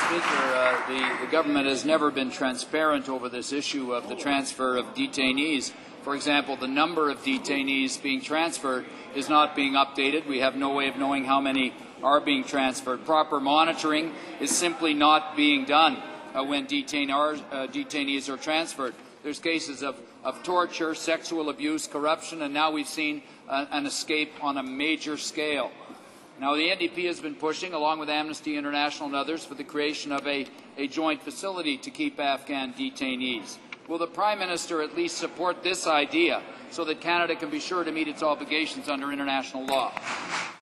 Speaker, the government has never been transparent over this issue of the transfer of detainees. For example, the number of detainees being transferred is not being updated. We have no way of knowing how many are being transferred. Proper monitoring is simply not being done when detainees are transferred. There's cases of torture, sexual abuse, corruption, and now we've seen an escape on a major scale. Now, the NDP has been pushing, along with Amnesty International and others, for the creation of a joint facility to keep Afghan detainees. Will the Prime Minister at least support this idea so that Canada can be sure to meet its obligations under international law?